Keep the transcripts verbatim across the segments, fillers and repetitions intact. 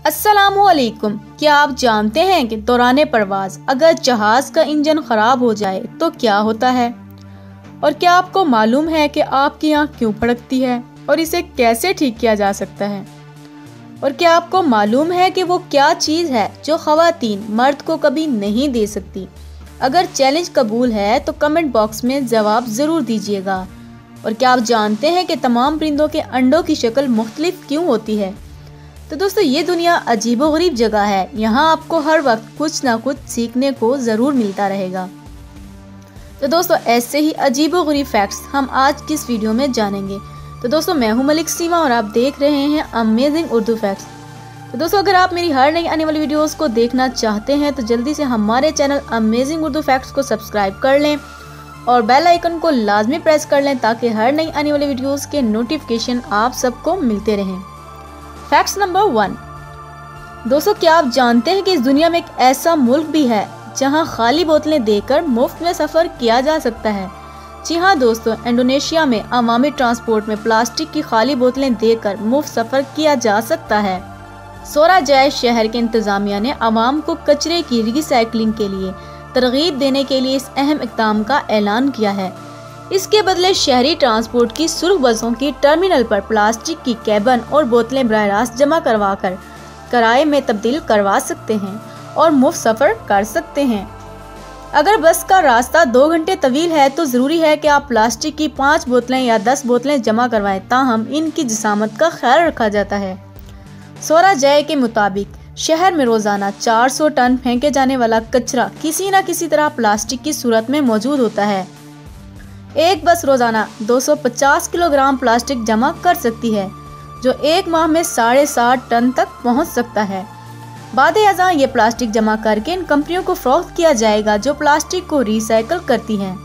अस्सलामुअलैकुम। क्या आप जानते हैं कि दौरान परवाज़ अगर जहाज़ का इंजन ख़राब हो जाए तो क्या होता है? और क्या आपको मालूम है कि आपकी आँख क्यों फड़कती है और इसे कैसे ठीक किया जा सकता है? और क्या आपको मालूम है कि वो क्या चीज़ है जो ख़वातीन मर्द को कभी नहीं दे सकती? अगर चैलेंज कबूल है तो कमेंट बॉक्स में जवाब ज़रूर दीजिएगा। और क्या आप जानते हैं कि तमाम परिंदों के अंडों की शक्ल मुख्तलिफ क्यों होती है? तो दोस्तों, ये दुनिया अजीबोगरीब जगह है। यहाँ आपको हर वक्त कुछ ना कुछ सीखने को ज़रूर मिलता रहेगा। तो दोस्तों, ऐसे ही अजीबोगरीब फैक्ट्स हम आज की इस वीडियो में जानेंगे। तो दोस्तों, मैं हूँ मलिक सीमा और आप देख रहे हैं अमेजिंग उर्दू फैक्ट्स। तो दोस्तों, अगर आप मेरी हर नई आने वाली वीडियोस को देखना चाहते हैं तो जल्दी से हमारे चैनल अमेजिंग उर्दू फैक्ट्स को सब्सक्राइब कर लें और बेल आइकन को लाजमी प्रेस कर लें ताकि हर नई आने वाली वीडियोस के नोटिफिकेशन आप सबको मिलते रहें। Facts number one. दोस्तों, क्या आप जानते हैं कि इस दुनिया में एक ऐसा मुल्क भी है जहां खाली बोतलें देकर मुफ्त में सफ़र किया जा सकता है? जी हाँ दोस्तों, इंडोनेशिया में अवामी ट्रांसपोर्ट में प्लास्टिक की खाली बोतलें देकर मुफ्त सफ़र किया जा सकता है। सोराजाय शहर के इंतज़ामिया ने आवाम को कचरे की रिसाइकलिंग के लिए तरगीब देने के लिए इस अहम इक़दाम का ऐलान किया है। इसके बदले शहरी ट्रांसपोर्ट की सुर्ख बसों की टर्मिनल पर प्लास्टिक की कैबन और बोतलें बराह रास्त जमा करवा कर किराए में तब्दील करवा सकते हैं और मुफ्त सफ़र कर सकते हैं। अगर बस का रास्ता दो घंटे तवील है तो ज़रूरी है कि आप प्लास्टिक की पाँच बोतलें या दस बोतलें जमा करवाएं, ताहम इनकी जिसामत का ख्याल रखा जाता है। सोराजाय के मुताबिक शहर में रोज़ाना चार सौ टन फेंके जाने वाला कचरा किसी न किसी तरह प्लास्टिक की सूरत में मौजूद होता है। एक बस रोज़ाना दो सौ पचास किलोग्राम प्लास्टिक जमा कर सकती है, जो एक माह में साढ़े सात टन तक पहुंच सकता है। बाद अज़ां ये प्लास्टिक जमा करके इन कंपनियों को फ़रोख्त किया जाएगा जो प्लास्टिक को रिसाइकल करती हैं,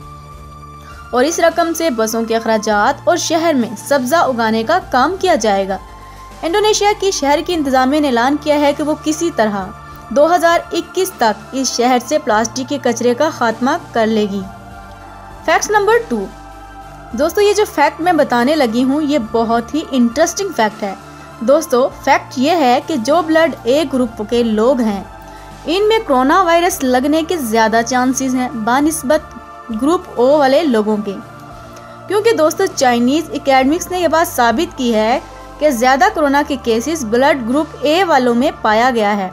और इस रकम से बसों के अखराजात और शहर में सब्ज़ा उगाने का काम किया जाएगा। इंडोनेशिया की शहर की इंतज़ामिया ने ऐलान किया है कि वो किसी तरह दो हज़ार इक्कीस तक इस शहर से प्लास्टिक के कचरे का खात्मा कर लेगी। Fact number two. दोस्तों, ये जो फैक्ट मैं बताने लगी हूँ ये बहुत ही इंटरेस्टिंग फैक्ट है। दोस्तों, फैक्ट ये है कि जो ब्लड ए ग्रुप के लोग हैं इनमें कोरोना वायरस लगने के ज़्यादा चांसेस हैं बानिस्बत ग्रुप ओ वाले लोगों के, क्योंकि दोस्तों चाइनीज़ एकेडमिक्स ने यह बात साबित की है कि ज़्यादा कोरोना के केसेस ब्लड ग्रुप ए वालों में पाया गया है।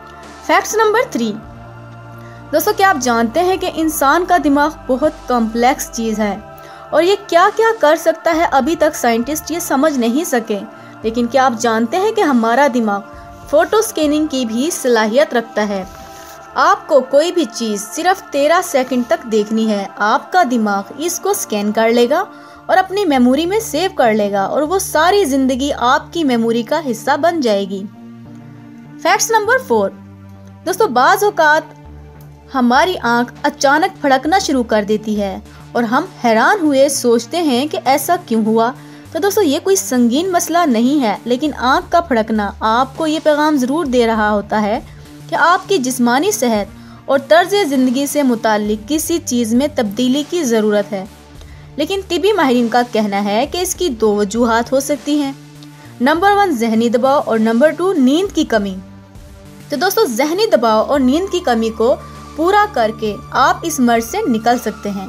Fact number three. दोस्तों, क्या आप जानते हैं कि इंसान का दिमाग बहुत कॉम्प्लेक्स चीज़ है और ये क्या क्या कर सकता है अभी तक साइंटिस्ट ये समझ नहीं सके। लेकिन क्या आप जानते हैं कि हमारा दिमाग फोटो स्कैनिंग की भी सलाहियत रखता है। आपको कोई भी चीज़ सिर्फ तेरह सेकंड तक देखनी है, आपका दिमाग इसको स्कैन कर लेगा और अपनी मेमोरी में सेव कर लेगा और वो सारी ज़िंदगी आपकी मेमोरी का हिस्सा बन जाएगी। Facts number four. दोस्तों, बाज़ औक़ात हमारी आंख अचानक फड़कना शुरू कर देती है और हम हैरान हुए सोचते हैं कि ऐसा क्यों हुआ। तो दोस्तों, ये कोई संगीन मसला नहीं है, लेकिन आंख का फड़कना आपको ये पैगाम ज़रूर दे रहा होता है कि आपकी जिस्मानी सेहत और तर्ज ज़िंदगी से मुताल्लिक किसी चीज़ में तब्दीली की ज़रूरत है। लेकिन तिबी माहिरीन का कहना है कि इसकी दो वजूहात हो सकती हैं। नंबर वन, जहनी दबाव और नंबर टू, नींद की कमी। तो दोस्तों, जहनी दबाव और नींद की कमी को पूरा करके आप इस मर्ज से निकल सकते हैं।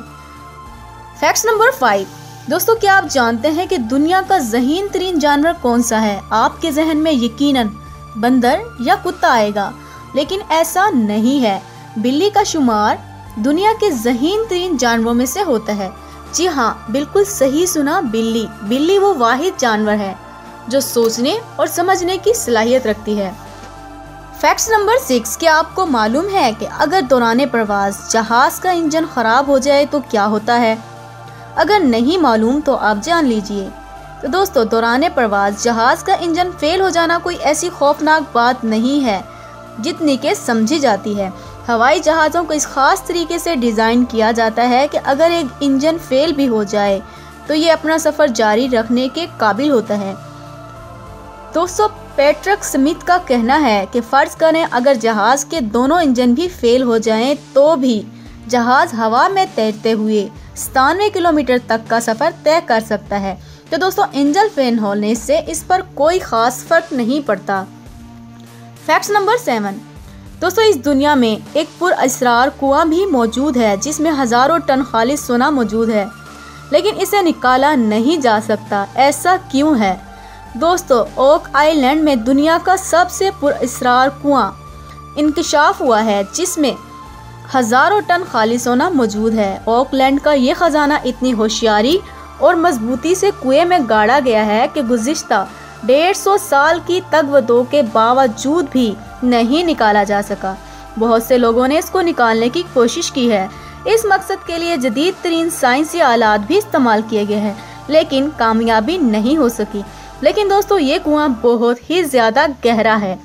Facts number five. दोस्तों, क्या आप जानते हैं कि दुनिया का ज़हीन तरीन जानवर कौन सा है? आपके जहन में यकीनन बंदर या कुत्ता आएगा, लेकिन ऐसा नहीं है। बिल्ली का शुमार दुनिया के ज़हीन तरीन जानवरों में से होता है। जी हाँ, बिल्कुल सही सुना, बिल्ली। बिल्ली वो वाहिद जानवर है जो सोचने और समझने की सलाहियत रखती है। Facts number six. क्या आपको मालूम है कि अगर दौरान परवाज़ जहाज़ का इंजन ख़राब हो जाए तो क्या होता है? अगर नहीं मालूम तो आप जान लीजिए। तो दोस्तों, दौरान परवाज़ जहाज़ का इंजन फेल हो जाना कोई ऐसी खौफनाक बात नहीं है जितनी के समझी जाती है। हवाई जहाज़ों को इस ख़ास तरीके से डिज़ाइन किया जाता है कि अगर एक इंजन फेल भी हो जाए तो ये अपना सफ़र जारी रखने के काबिल होता है। दोस्तों, पैट्रिक स्मिथ का कहना है कि फ़र्ज़ करें अगर जहाज़ के दोनों इंजन भी फेल हो जाएं तो भी जहाज़ हवा में तैरते हुए सतानवे किलोमीटर तक का सफ़र तय कर सकता है। तो दोस्तों, इंजन फेल होने से इस पर कोई ख़ास फ़र्क नहीं पड़ता। Facts number seven. दोस्तों इस दुनिया में एक पुरअसरार कुआं भी मौजूद है जिसमें हजारों टन खालिस सोना मौजूद है, लेकिन इसे निकाला नहीं जा सकता। ऐसा क्यों है? दोस्तों ओक आइलैंड में दुनिया का सबसे पुरअसरार कुआं इंकशाफ हुआ है जिसमें हजारों टन खालिस सोना मौजूद है। ओकलैंड का ये खजाना इतनी होशियारी और मजबूती से कुएं में गाड़ा गया है कि गुज़िश्ता डेढ़ सौ साल की तगवदो के बावजूद भी नहीं निकाला जा सका। बहुत से लोगों ने इसको निकालने की कोशिश की है। इस मकसद के लिए जदीद तरीन साइंसी आलात भी इस्तेमाल किए गए हैं, लेकिन कामयाबी नहीं हो सकी। लेकिन दोस्तों ये कुआं बहुत ही ज़्यादा गहरा है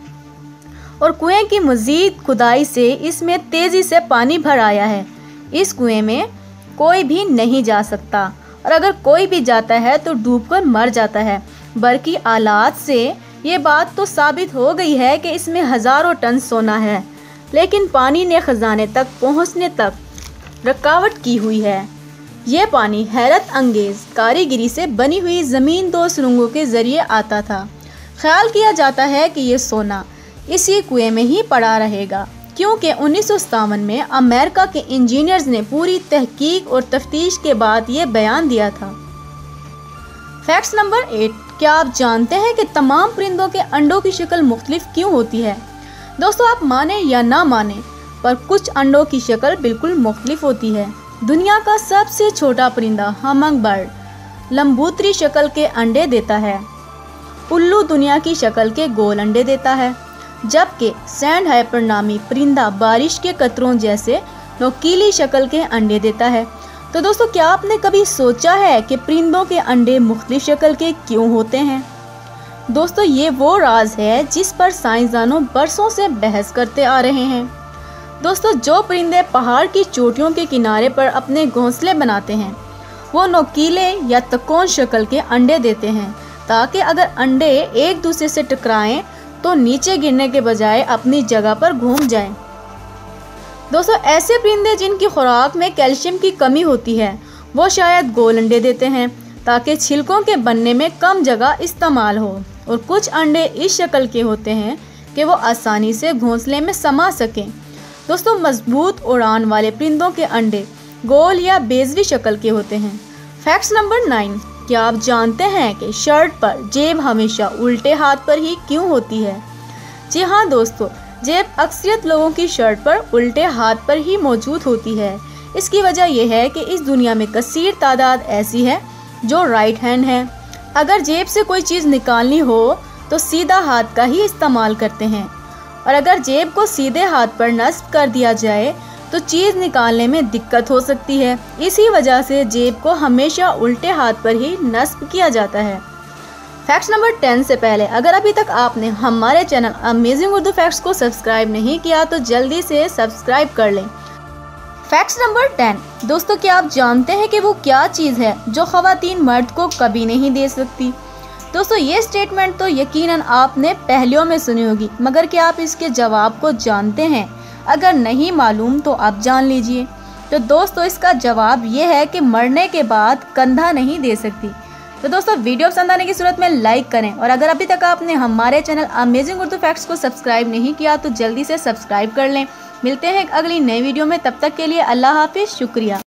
और कुएं की मज़ीद खुदाई से इसमें तेज़ी से पानी भर आया है। इस कुएं में कोई भी नहीं जा सकता और अगर कोई भी जाता है तो डूबकर मर जाता है। बरकी आलात से ये बात तो साबित हो गई है कि इसमें हज़ारों टन सोना है, लेकिन पानी ने खजाने तक पहुंचने तक रुकावट की हुई है। ये पानी हैरत अंगेज़ कारीगरी से बनी हुई ज़मीन दो सुरंगों के ज़रिए आता था। ख्याल किया जाता है कि ये सोना इसी कुएं में ही पड़ा रहेगा, क्योंकि उन्नीस सौ सत्तावन में अमेरिका के इंजीनियर्स ने पूरी तहकीक और तफ्तीश के बाद ये बयान दिया था। Facts number eight. क्या आप जानते हैं कि तमाम परिंदों के अंडों की शक्ल मुख्तलिफ क्यों होती है? दोस्तों आप माने या ना माने, पर कुछ अंडों की शक्ल बिल्कुल मुख्तलिफ होती है। दुनिया का सबसे छोटा परिंदा हमिंग बर्ड लंबूतरी शक्ल के अंडे देता है। उल्लू दुनिया की शक्ल के गोल अंडे देता है, जबकि सैंड हाइपर नामी परिंदा बारिश के कतरों जैसे नोकीली शक्ल के अंडे देता है। तो दोस्तों क्या आपने कभी सोचा है कि परिंदों के अंडे मुख्तलिफ शक्ल के क्यों होते हैं? दोस्तों ये वो राज है जिस पर साइंसदानों बरसों से बहस करते आ रहे हैं। दोस्तों जो परिंदे पहाड़ की चोटियों के किनारे पर अपने घोंसले बनाते हैं वो नोकीले या तकोन शक्ल के अंडे देते हैं, ताकि अगर अंडे एक दूसरे से टकराएं तो नीचे गिरने के बजाय अपनी जगह पर घूम जाएं। दोस्तों ऐसे परिंदे जिनकी खुराक में कैल्शियम की कमी होती है वो शायद गोल अंडे देते हैं, ताकि छिलकों के बनने में कम जगह इस्तेमाल हो। और कुछ अंडे इस शक्ल के होते हैं कि वो आसानी से घोंसले में समा सकें। दोस्तों मजबूत उड़ान वाले परिंदों के अंडे गोल या बेजवी शक्ल के होते हैं। Facts number nine. क्या आप जानते हैं कि शर्ट पर जेब हमेशा उल्टे हाथ पर ही क्यों होती है? जी हाँ दोस्तों, जेब अक्सरियत लोगों की शर्ट पर उल्टे हाथ पर ही मौजूद होती है। इसकी वजह यह है कि इस दुनिया में कसीर तादाद ऐसी है जो राइट हैंड है। अगर जेब से कोई चीज़ निकालनी हो तो सीधा हाथ का ही इस्तेमाल करते हैं, और अगर जेब को सीधे हाथ पर नस्ब कर दिया जाए तो चीज़ निकालने में दिक्कत हो सकती है। इसी वजह से जेब को हमेशा उल्टे हाथ पर ही नस्ब किया जाता है। फैक्ट्स नंबर टेन से पहले अगर अभी तक आपने हमारे चैनल अमेजिंग उर्दू फैक्ट्स को सब्सक्राइब नहीं किया तो जल्दी से सब्सक्राइब कर लें। Facts number ten. दोस्तों क्या आप जानते हैं कि वो क्या चीज़ है जो ख़वातीन मर्द को कभी नहीं दे सकती? दोस्तों ये स्टेटमेंट तो यकीनन आपने पहलियों में सुनी होगी, मगर क्या आप इसके जवाब को जानते हैं? अगर नहीं मालूम तो आप जान लीजिए। तो दोस्तों इसका जवाब ये है कि मरने के बाद कंधा नहीं दे सकती। तो दोस्तों वीडियो पसंद आने की सूरत में लाइक करें, और अगर अभी तक आपने हमारे चैनल अमेजिंग उर्दू फैक्ट्स को सब्सक्राइब नहीं किया तो जल्दी से सब्सक्राइब कर लें। मिलते हैं अगली नई वीडियो में, तब तक के लिए अल्लाह हाफिज़, शुक्रिया।